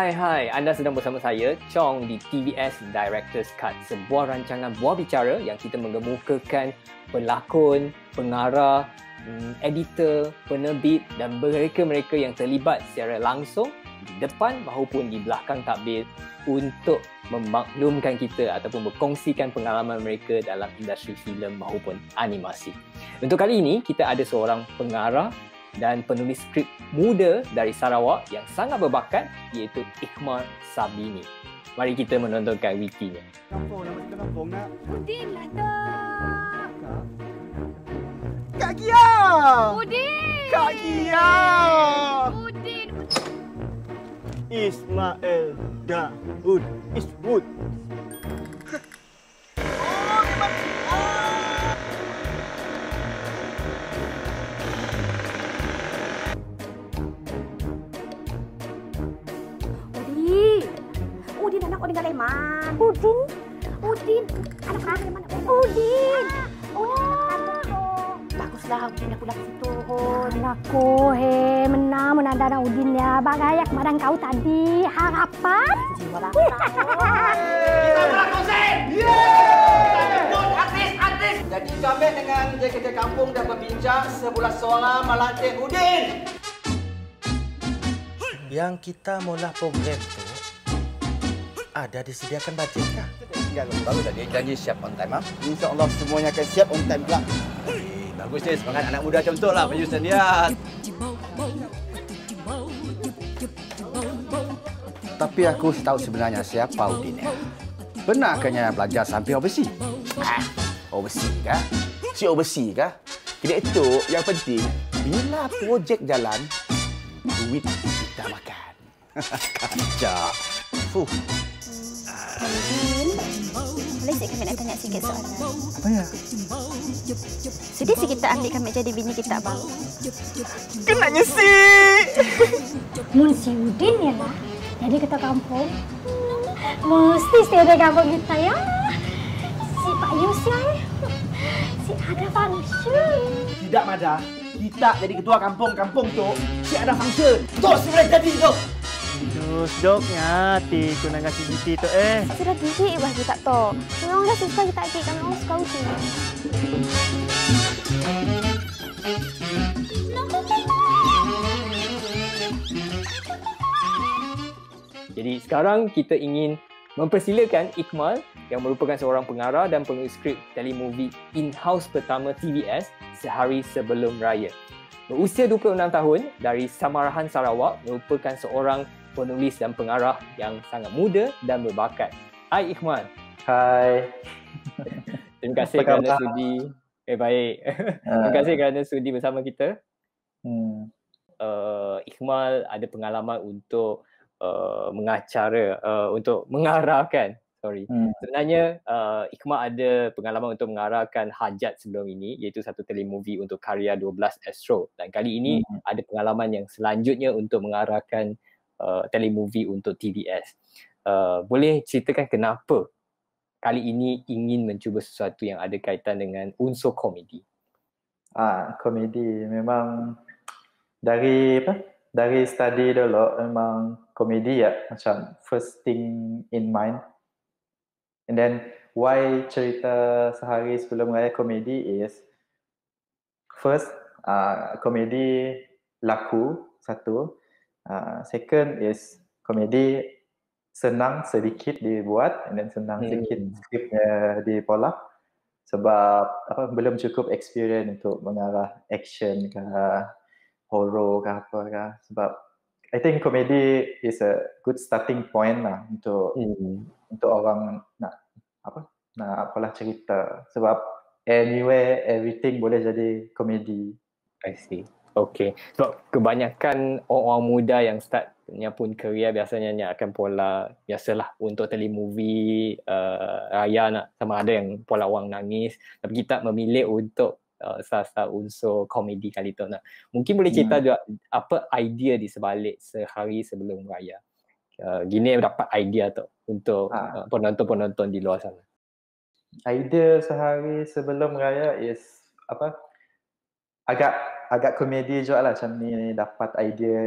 Hai, anda sedang bersama saya, Chong, di TVS Director's Cut, sebuah rancangan buah bicara yang kita mengemukakan pelakon, pengarah, editor, penerbit dan mereka-mereka yang terlibat secara langsung di depan maupun di belakang tabir untuk memaklumkan kita ataupun berkongsikan pengalaman mereka dalam industri filem maupun animasi. Untuk kali ini, kita ada seorang pengarah dan penulis skrip muda dari Sarawak yang sangat berbakat, iaitu Ikmar Sarbini. Mari kita menontonkan wikinya. Kampung, nama kita kampung nak. Udin lah tak. Kak Gia! Udin! Kak Gia! Udin! Ismail Daud Iswood. Udin anak Udin Galeman. Udin anak Galeman. Udin. Baguslah Udin dah pulang ke situ. Anakku, menang anak Udin ya. Bagaya kemarin kau tadi. Harapan. Jiwa bangsa. Kita buat konsen! Kita jemput artis-artis! Jadi kami dengan JKT Kampung dah berbincang sebulan suara melantik Udin. Yang kita mula program tu ada disediakan bajet kah? Baru dah dia janji siap on time. InsyaAllah semuanya akan siap on time pula. Bagus je, semangat anak muda contohlah penyusun dia. Tapi aku tahu sebenarnya siapa Udin ya. Benarkah belajar sampai overseas? Overseas kah? Si overseas kah? Tidak itu yang penting bila projek jalan, duit kita makan. Kacak. Udin, boleh sikit kami nak tanya sikit soalan? Apa ya? Sudi sikit kita ambil kami jadi bini kita bang. Kenanya si! Mun si Udin ya lah. Jadi kita kampung. Mesti stay di kampung kita ya. Si Pak Yusya. Si ada function. Tidak Mada, kita jadi ketua kampung-kampung tu si ada function. Terus boleh jadi tu. Terus doknya ti kuna ngasih Siti tu Sudah gigi ibah kita tu. Memang dah suka kita adik kami orang suka Udin. Jadi sekarang kita ingin mempersilakan Ikmar yang merupakan seorang pengarah dan penulis skrip telemovie in-house pertama TVS sehari sebelum raya. Berusia 26 tahun, dari Samarahan, Sarawak, merupakan seorang penulis dan pengarah yang sangat muda dan berbakat. Hai Ikmar. Hai. Terima kasih kerana sudi. Baik. Terima kasih kerana sudi bersama kita. Ikmar ada pengalaman untuk mengacara, untuk mengarahkan. Sebenarnya Ikmar ada pengalaman untuk mengarahkan Hajat sebelum ini, iaitu satu telemovie untuk karya 12 Astro. Dan kali ini ada pengalaman yang selanjutnya untuk mengarahkan telemovie untuk TVS. Boleh ceritakan kenapa kali ini ingin mencuba sesuatu yang ada kaitan dengan unsur komedi? Komedi memang dari study dulu memang komedi ya, macam first thing in mind. And then why cerita sehari sebelum raya komedi is first komedi laku satu. Second is komedi senang sedikit dibuat and then senang sedikit skripnya dipola sebab belum cukup experience untuk mengarah action ke horror ke apa ke, sebab I think komedi is a good starting point lah untuk orang nak pola cerita, sebab anywhere everything boleh jadi komedi. I see. Okay. Sebab kebanyakan orang muda yang startnya pun kerja biasanya akan pola biasalah untuk telemovie raya nak, sama ada yang pola orang nangis, tapi kita memilih untuk sasa unsur komedi kali tu nak. Mungkin boleh cerita juga apa idea di sebalik sehari sebelum raya. Gini dapat idea tu untuk penonton-penonton di luar sana. Idea sehari sebelum raya is agak komedi juga lah, macam ni dapat idea ya.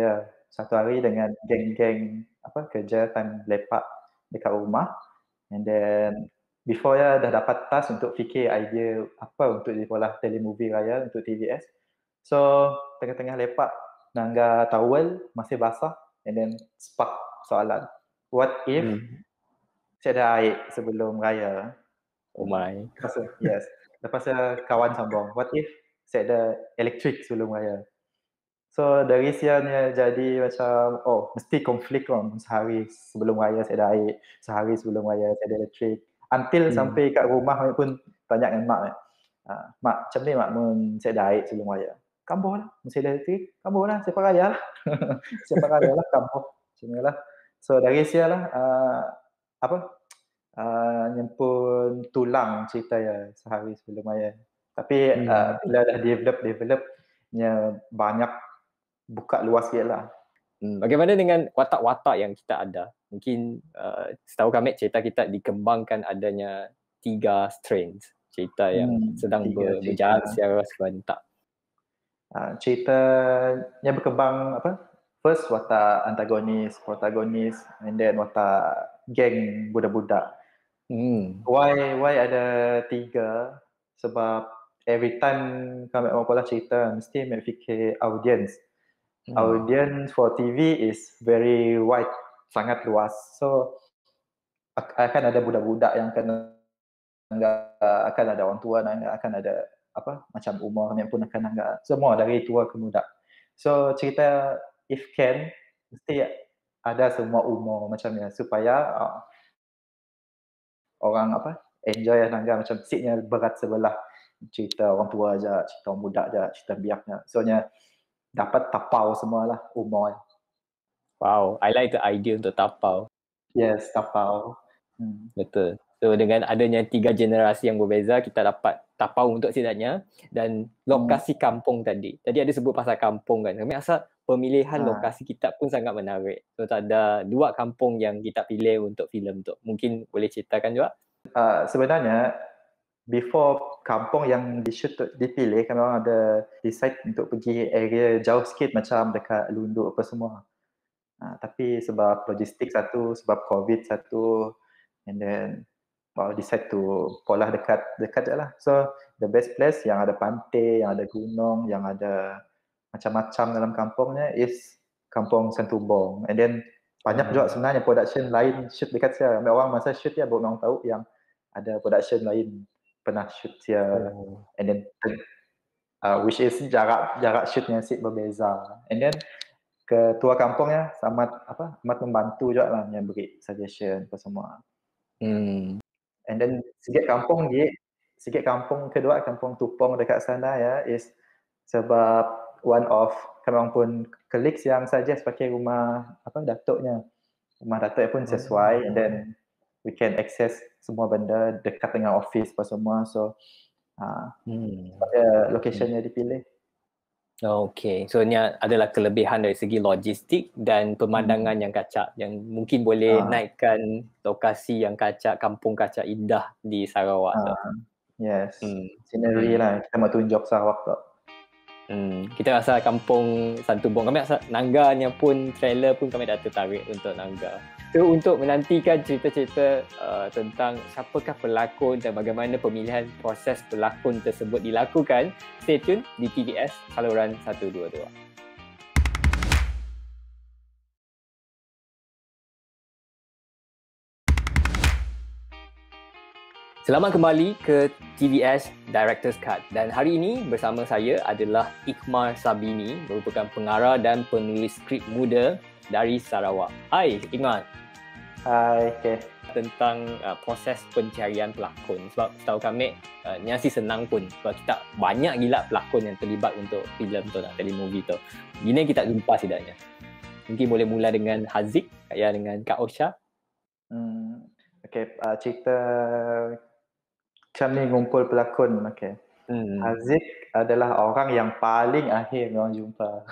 satu hari dengan geng-geng kerja time lepak dekat rumah, and then before dah dapat task untuk fikir idea apa untuk dibola telemovie raya untuk TVS. So tengah-tengah lepak nangga towel masih basah, and then spark soalan, what if saya ada air sebelum raya? Oh my. Yes. Lepas kawan sambung, what if saya ada elektrik sebelum raya? So dari sianya jadi macam, mesti konflik kan. Sehari sebelum raya saya ada air, sehari sebelum raya saya ada elektrik. Until sampai kat rumah pun tanya dengan mak. Mak, macam ni mak saya ada air sebelum raya? Kambuh lah, mesti ada elektrik. Kambuh lah, siapa raya lah. Siapa raya lah, kambuh. Macam ni lah. So dari sialah nyempun tulang cerita ya sehari sebelum raya. Tapi bila dah developnya banyak buka luas sikit lah. Bagaimana dengan watak-watak yang kita ada? Mungkin setahu kami cerita kita dikembangkan adanya 3 strains cerita yang sedang berjalan secara serentak. Ceritanya berkembang first watak antagonis, protagonis, and then watak geng budak-budak. Why ada 3? Sebab every time kami pola cerita mesti kami fikir audience. Audience for TV is very wide, sangat luas. So akan ada budak-budak yang akan ada orang tua, akan ada macam umur yang pun akan ada semua dari tua ke muda. So cerita if can mesti ada semua umur macam ni supaya orang enjoy macam siknya berat sebelah cerita orang tua aja, cerita orang muda aja, cerita biaknya. Soalnya dapat tapau semualah umur. Wow, I like the idea untuk tapau. Yes, tapau. Betul. So dengan adanya 3 generasi yang berbeza, kita dapat tapau untuk setidaknya, dan lokasi kampung tadi. Tadi ada sebut pasal kampung kan. Kami rasa pemilihan lokasi kita pun sangat menarik. So ada 2 kampung yang kita pilih untuk filem tu. Mungkin boleh ceritakan juga? Sebenarnya before kampung yang dipilih, kami orang ada decide untuk pergi area jauh sikit macam dekat Lunduk apa semua. Tapi sebab logistik satu, sebab COVID satu, and then decide to pola dekat je lah. So the best place yang ada pantai, yang ada gunung, yang ada macam-macam dalam kampungnya is Kampung Santubong. And then banyak juga sebenarnya production lain shoot dekat saya. Orang masa shoot ya baru orang tahu yang ada production lain pernah shoot saya. And then which is jarak shootnya sikit berbeza. And then ketua kampungnya amat membantu juga lah yang beri suggestion apa semua. And then sikit kampung kedua, Kampung Tupong dekat sana ya, is sebab one of kami orang pun colleagues yang suggest pakai rumah datuknya. Rumah datuk pun sesuai, and then we can access semua benda dekat dengan office apa semua. So locationnya dipilih. Okay, so ini adalah kelebihan dari segi logistik dan pemandangan yang kacak, yang mungkin boleh naikkan lokasi yang kacak, kampung kacak indah di Sarawak. Yes, scenery lah kita mau tunjuk Sarawak tu. Kita rasa kampung Santubong, kami rasa Nangganya pun, trailer pun kami dah tertarik untuk Nangga. So untuk menantikan cerita-cerita tentang siapakah pelakon dan bagaimana pemilihan proses pelakon tersebut dilakukan, stay tune di TVS saluran 122. Selamat kembali ke TVS Director's Cut, dan hari ini bersama saya adalah Ikmar Sarbini, merupakan pengarah dan penulis skrip muda dari Sarawak. Hai Ikmar. Hai, okay. Tentang proses pencarian pelakon, sebab setahu kami ni si senang pun sebab kita banyak gila pelakon yang terlibat untuk filem tu, telemovie tu. Gini kita jumpa setidaknya. Mungkin boleh mula dengan Haziq, dengan Kak Osha. Okay, cerita kami ngumpul pelakon. Okay. Haziq adalah orang yang paling akhir orang jumpa.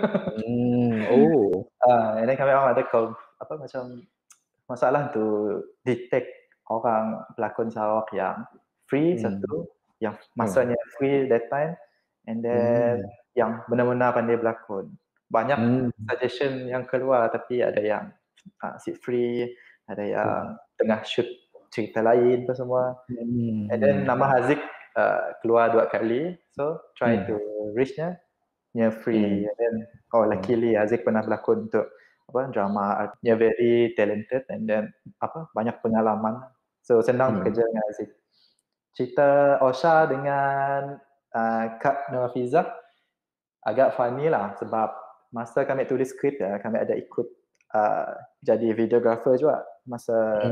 And then kami orang ada macam masalah tu detect orang pelakon Sarawak yang free satu, yang masanya free that time, and then yang benar-benar pandai berlakon. banyak suggestion yang keluar, tapi ada yang seat free, ada yang tengah shoot cerita lain tu semua. And then nama Haziq keluar 2 kali, so try to reach-nya free. And then luckily Haziq pernah berlakon untuk drama, dia very talented, and then banyak pengalaman, so senang bekerja dengan Haziq. Cerita Osha dengan Kak Nurhafizah agak funny lah, sebab masa kami tulis skrip kami ada ikut jadi videographer juga masa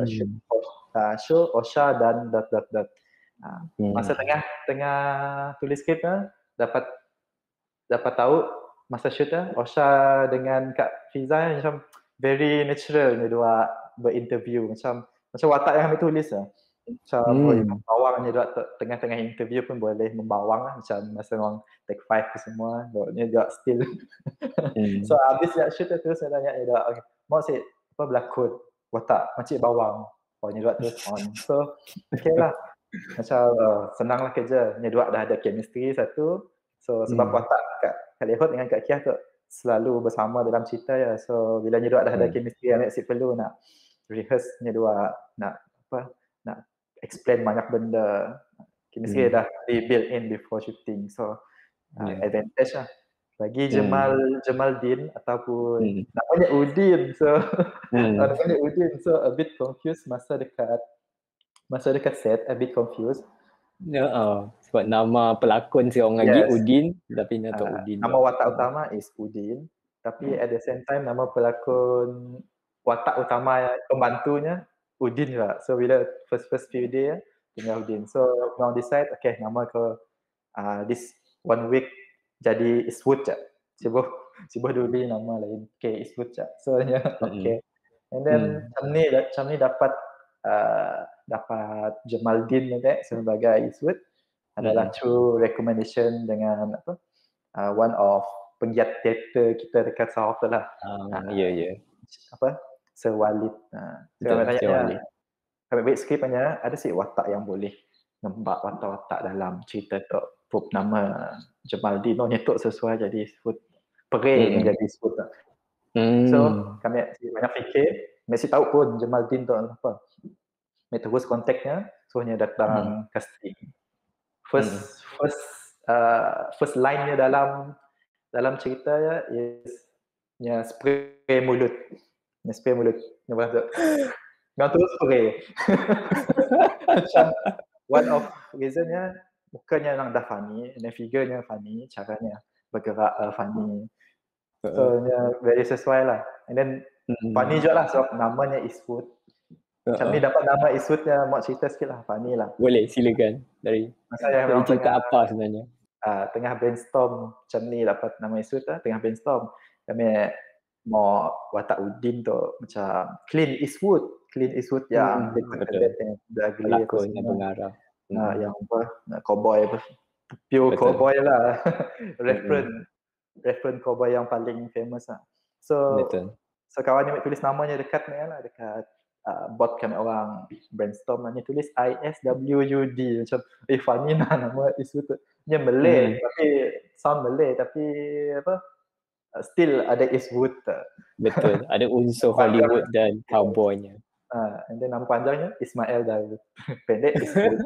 show Osha dan dot. Masa tengah tulis skrip dapat tahu masa shoot Osha dengan Kak Fiza macam very natural ni dua berinterview, macam watak yang kami tulis macam membawang ni dua tengah-tengah interview pun boleh membawang macam masa orang take 5 tu semua ni dia still. So habis shoot terus saya tanya dia okay, mau si berlakon watak macam bawang ni dua terus on, so okay lah, macam senang lah kerja ni dua dah ada chemistry satu. So sebab watak Kak Lehot dengan Kak Kiah tu selalu bersama dalam cerita so bila ni dua dah ada chemistry yang si perlu nak rehearse ni dua nak explain banyak benda, chemistry dah di build in before shooting, so advantage lah bagi Jamaldin ataupun namanya Udin, so namanya Udin, so a bit confused masa dekat set, a bit confused. Sebab nama pelakon seorang lagi Udin, tapi nak tahu Udin. Nama watak utama is Udin, tapi at the same time nama pelakon watak utama pembantunya Udin juga. So bila first few day tinggal Udin. So now decide okay nama ke this 1 week jadi Eastwood je. Sibuh dulu nama lain. Okay Eastwood je. So okay. And then macam ni dapat Jamaldin sebagai Eastwood adalah true recommendation dengan one of penggiat teater kita dekat Sarawak tu lah. Sir Walid. Kami baik skrip hanya ada si watak yang boleh nampak watak-watak dalam cerita tu. Pop nama Jamaldin nyetuk sesuai jadi Eastwood. Pering jadi Eastwood. So kami banyak fikir, mesti tahu pun Jamaldin tu apa. Kami terus kontaknya, so hanya datang casting. First line-nya dalam cerita is spray mulut. Spray mulut. Nggak terus spray. Macam one of reason-nya mukanya yang dah funny, and figure-nya funny, caranya bergerak funny. So very sesuai lah. And then funny juga lah sebab namanya Eastwood. Macam ni dapat nama Eastwood-nya, mau cerita sikit lah, funny lah. Boleh, silakan. Dari cerita apa sebenarnya? Tengah brainstorm, macam ni dapat nama Eastwood lah, tengah brainstorm. Kami mau watak Udin tu macam Clint Eastwood yang pelakon yang pengarah. Yang cowboy, pure cowboy lah. reference cowboy yang paling famous lah. So kawan ni tulis namanya dekat ni lah, dekat bot kami orang brainstorm ni tulis ISWUD, macam funny lah nama Eastwood tu. Dia Malay tapi sound Malay tapi still ada Eastwood. Betul, ada unsur Hollywood dan cowboynya. And then nama panjangnya Ismail Daud. Pendek Eastwood.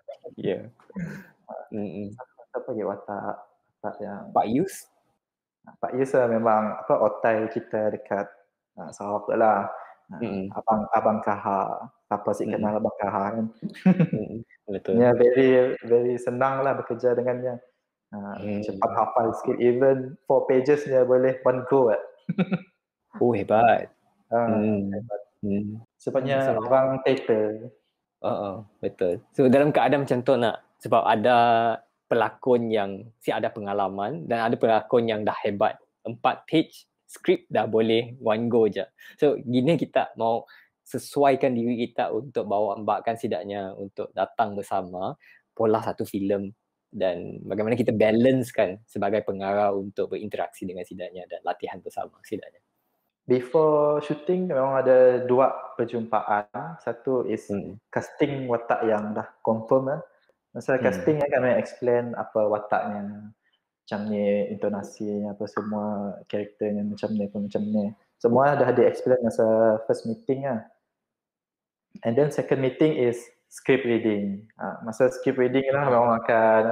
Siapa lagi watak yang Pak Yus? Pak Yus memang otai kita dekat Sarawak tu lah. Abang Kaha, siapa sih kenal Abang Kaha kan? Betul. Dia very senang lah bekerja dengannya. Cepat hafal skill, even 4 pages dia boleh one go. Hebat. Hebat. Sebabnya orang teater. Betul. So dalam keadaan macam tu sebab ada pelakon yang ada pengalaman dan ada pelakon yang dah hebat. 4 page skrip dah boleh one go je. So gini kita mau sesuaikan diri kita untuk bawakan sidaknya untuk datang bersama pola satu filem, dan bagaimana kita balancekan sebagai pengarah untuk berinteraksi dengan sidaknya dan latihan bersama sidaknya. Before shooting memang ada 2 perjumpaan. Satu is casting watak yang dah confirm. Masa casting kami explain apa wataknya, macam ni, intonasinya apa semua, karakternya macam ni pun macam ni. Semua dah di-explain masa first meeting lah. And then second meeting is script reading. Masa script reading lah memang akan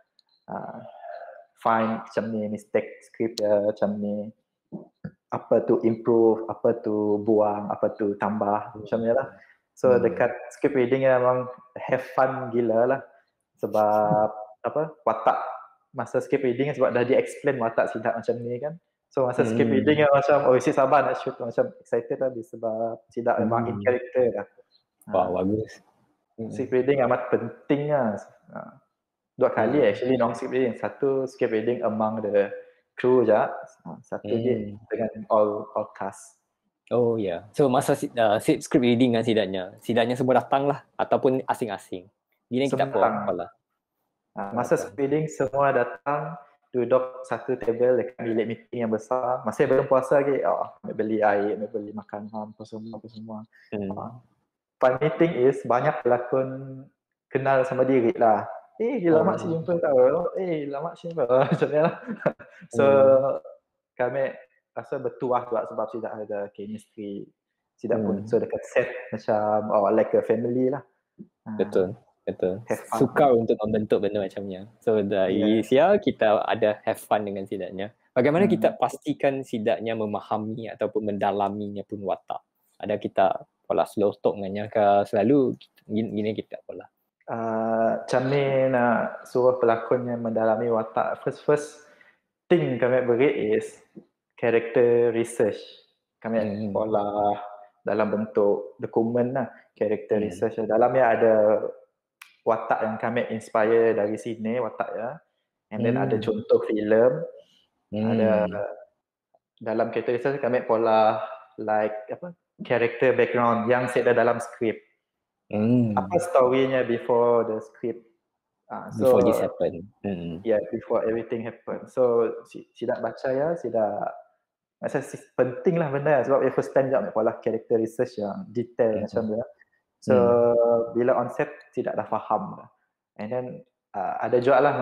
find macam ni mistake script macam ni, apa tu improve, apa tu buang, apa tu tambah, macam ni lah. So dekat script reading memang have fun gila lah, sebab apa, watak masa script reading sebab dah di-explain watak Sidak macam ni kan. So masa script reading macam si sabar nak shoot, macam excited lah sebab Sidak memang in character dah. Wah, bagus. Script reading amat penting lah. 2 kali actually non script reading. Satu script reading among the crew je. Satu dia dengan all cast. Oh ya. Yeah. So masa script reading kan sidaknya semua datang lah ataupun asing-asing. Gini kita lah. Masa script reading semua datang, duduk satu table dekat bilik meeting yang besar. Masih belum puasa lagi. Nak beli air, nak beli makanan, apa semua. Fun meeting is banyak pelakon kenal sama diri lah. Lama si jumpa tau. Lama si jumpa. Macam ni lah. So, kami rasa bertuah juga sebab Sidak ada chemistry. Sidak pun so dekat set macam like a family lah. Betul. Sukar untuk membentuk benda macamnya. So dari sial kita ada have fun dengan Sidaknya. Bagaimana kita pastikan Sidaknya memahami ataupun mendalaminya pun watak? Ada kita pola slow talk dengannya ke selalu gini kita pola. Macam ni nak suruh pelakonnya mendalami watak. First thing kami beri is character research. Kami pola dalam bentuk dokumen lah. Character research. Dalamnya ada watak yang kami inspire dari sini wataknya. And then ada contoh filem. Ada dalam character research kami pola like apa, character background yang set dalam skrip. Apa story-nya before the script. Before this happen. Yeah, before everything happen. So Sidak baca ya, Sidak rasa penting lah benda sebab first time je pola character research yang detail macam tu. So bila on set Sidak dah faham dah. And then ada juga lah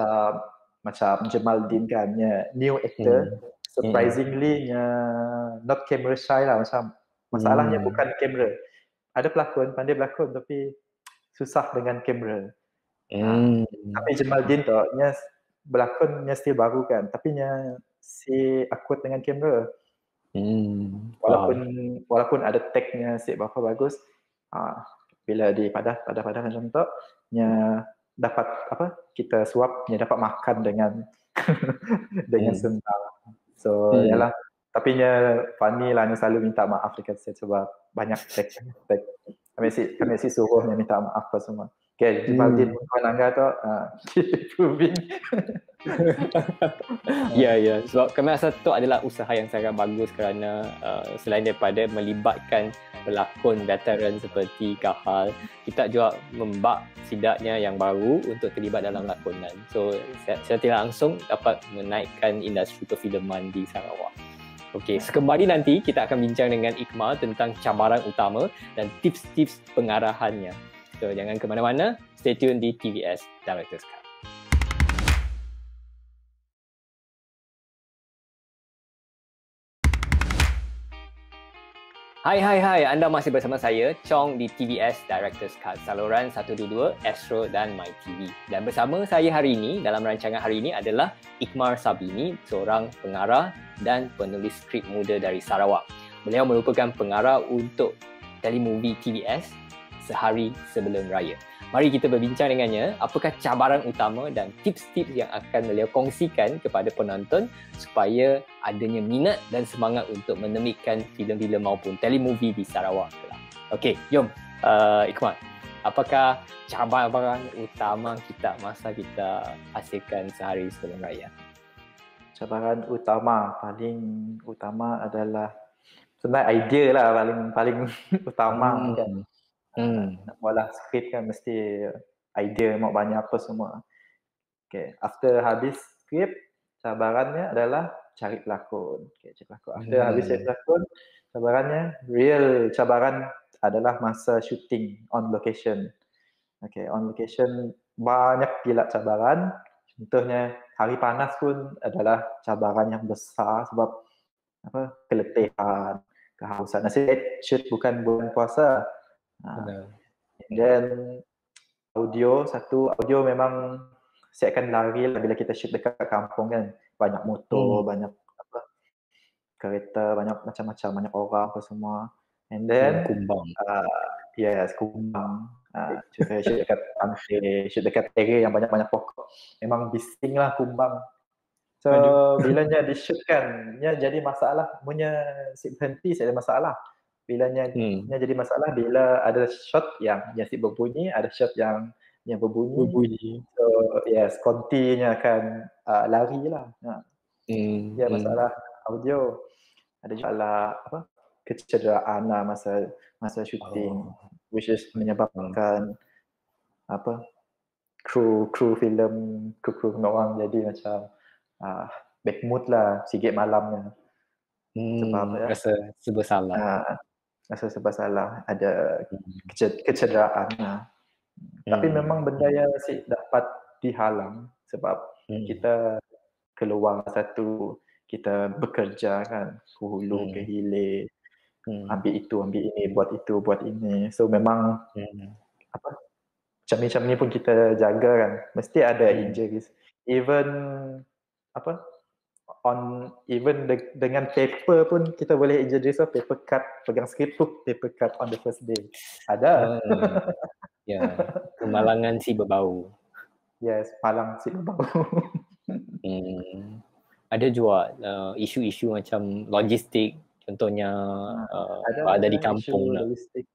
macam Jamaldin kan, new actor. Surprisingly not camera shy lah, macam masalahnya bukan kamera. Ada pelakon pandai berlakon tapi susah dengan kamera. Tapi Jamaldin tu berlakonnya still baru kan, tapi si awkward dengan kamera. Walaupun ada tag-nya si berapa bagus, bila di padah macam tu dapat apa, kita suap dapat makan dengan dengan senang. So yalah, tapi funny lah, selalu minta maaf dekat set sebab banyak tag. Kami si suruh minta maaf apa semua. Okay, Jamaldin pun langgar tu proving. Ya. Sebab kami rasa tu adalah usaha yang sangat bagus kerana selain daripada melibatkan pelakon veteran seperti Kahal, kita juga membak Sidaknya yang baru untuk terlibat dalam lakonan. So secara tidak langsung dapat menaikkan industri perfilman di Sarawak. Okey, sekembali nanti kita akan bincang dengan Ikmar tentang cabaran utama dan tips-tips pengarahannya. So jangan ke mana-mana, stay tune di TVS Director's Cut. Hai, anda masih bersama saya, Chong di TVS Director's Cut, saluran 122, Astro dan MyTV. Dan bersama saya hari ini, dalam rancangan hari ini adalah Ikmar Sarbini, seorang pengarah dan penulis skrip muda dari Sarawak. Beliau merupakan pengarah untuk telemovie TVS sehari sebelum raya. Mari kita berbincang dengannya apakah cabaran utama dan tips-tips yang akan beliau kongsikan kepada penonton supaya adanya minat dan semangat untuk menerbitkan filem-filem maupun telemovie di Sarawak. Okey, jom Ikmar. Apakah cabaran utama kita masa kita hasilkan sehari sebelum raya? Cabaran paling utama adalah sebenarnya idea lah paling utama kan. Nak buat skrip kan mesti idea mau banyak apa semua. Okay, after habis skrip, cabarannya adalah cari pelakon. After habis cari pelakon, cabarannya, real cabaran adalah masa shooting on location. Okay, on location banyak gila cabaran. Contohnya hari panas pun adalah cabaran yang besar sebab keletihan, kehausan. Nasib shoot bukan bulan puasa. Benar. And then audio memang saya akan lari lah bila kita shoot dekat kampung kan. Banyak motor, banyak kereta, banyak macam-macam, banyak orang apa semua. And then kumbang. Yes, kumbang. Shoot dekat pantai, shoot dekat area yang banyak-banyak pokok. Memang bising lah kumbang. So bilanya di shoot kan, jadi masalah. Punya si berhenti saya ada masalah. Bilanya jadi masalah bila ada shot yang si berbunyi, ada shot yang berbunyi. So yes, kontinya akan lari lah. Ya masalah audio. Ada juga kecederaan lah masa shooting, which is menyebabkan kru filem orang jadi macam bad mood lah sikit malamnya. Sebab rasa serba salah. Ada kecederaan lah. Tapi memang benda yang dapat dihalang sebab kita keluar kita bekerja kan, ke hulu, ke hilir, ambil itu, ambil ini, buat itu, buat ini. So memang macam ni pun kita jaga kan. Mesti ada injuries. Even dengan paper pun kita boleh injuries. So paper cut, pegang skrip tu paper cut on the first day. Ada. Ya, kemalangan si berbau. Yes, malang si berbau. Ada juga isu-isu macam logistik, contohnya ada di kampung lah.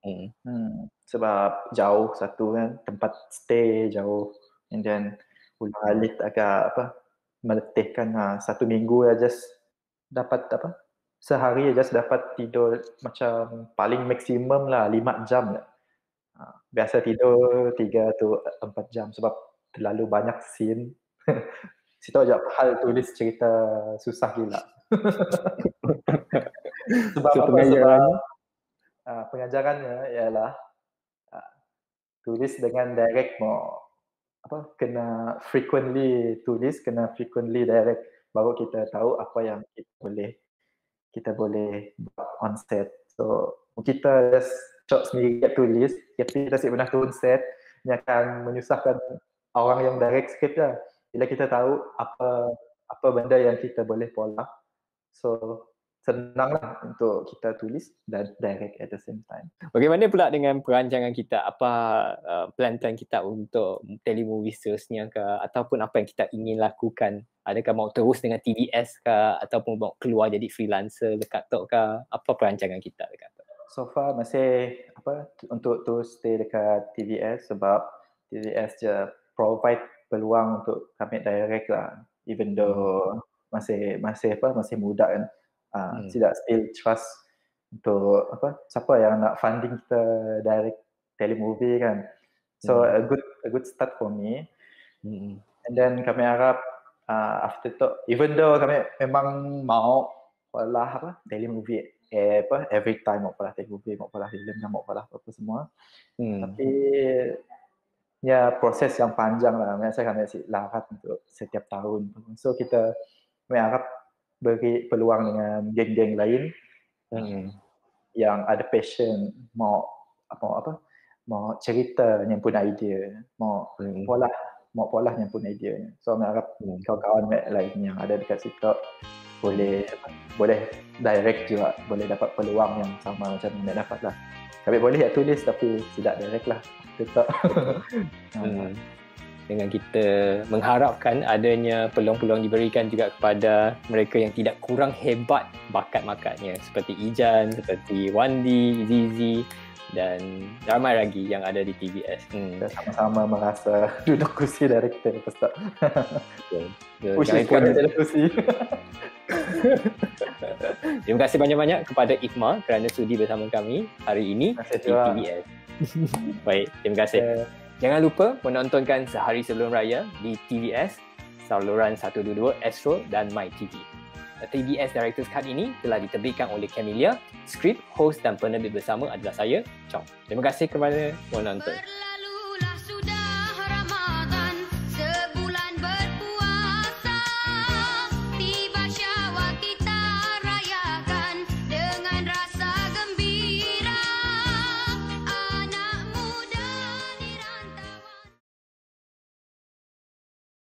Sebab jauh satu kan, tempat stay jauh, and then ulang alik agak meletihkan. 1 minggu just dapat sehari just dapat tidur macam paling maksimum lah 5 jam lah. Biasa tidur 3 to 4 jam sebab terlalu banyak scene. Situ aja hal tulis cerita susah gila. Sebab pengajarannya ialah tulis dengan direct kena frequently tulis, kena frequently direct, baru kita tahu apa yang kita boleh buat on set. So kita just cok sendiri tulis, tapi kita pernah turun set, yang akan menyusahkan orang yang direct script lah. Bila kita tahu apa benda yang kita boleh pola, so senanglah untuk kita tulis dan direct at the same time. Bagaimana pula dengan perancangan kita? Apa plan-plan kita untuk telemovie seterusnya ke, ataupun apa yang kita ingin lakukan? Adakah mau terus dengan TVS ke, ataupun mau keluar jadi freelancer dekat Tok ke? Apa perancangan kita dekat Tok? So far masih untuk terus stay dekat TVS sebab TVS je provide peluang untuk kami direct lah, even though masih muda kan. Tidak still trust untuk siapa yang nak funding kita direct telemovie kan. So a good start for me. And then kami harap after tu, even though kami memang mau pola telemovie every time, mau pola telemovie, mau pola filem, mau pola apa semua. Tapi ya proses yang panjang lah. Kami larat untuk setiap tahun. So kita harap beri peluang dengan geng-geng lain yang ada passion, mau cerita yang pun idea, mau pola yang pun idea. So kami harap kawan-kawan lain yang ada dekat situ boleh direct juga, boleh dapat peluang yang sama macam yang dapat lah. Kami boleh tulis tapi tidak direct lah. Tetap. Dengan kita mengharapkan adanya peluang-peluang diberikan juga kepada mereka yang tidak kurang hebat bakat-bakatnya, seperti Ijan, seperti Wandi, Zizi dan ramai lagi yang ada di TVS. Kita sama-sama merasa duduk kursi director Ustaz. Pusing dalam kursi. Terima kasih banyak-banyak kepada Ikmar kerana sudi bersama kami hari ini di TVS. Baik, terima kasih. Jangan lupa menontonkan Sehari Sebelum Raya di TVS, saluran 122 Astro dan MyTV. TVS Director's Cut ini telah diterbitkan oleh Camellia. Skrip, host dan penerbit bersama adalah saya, Chong. Terima kasih kepada menonton.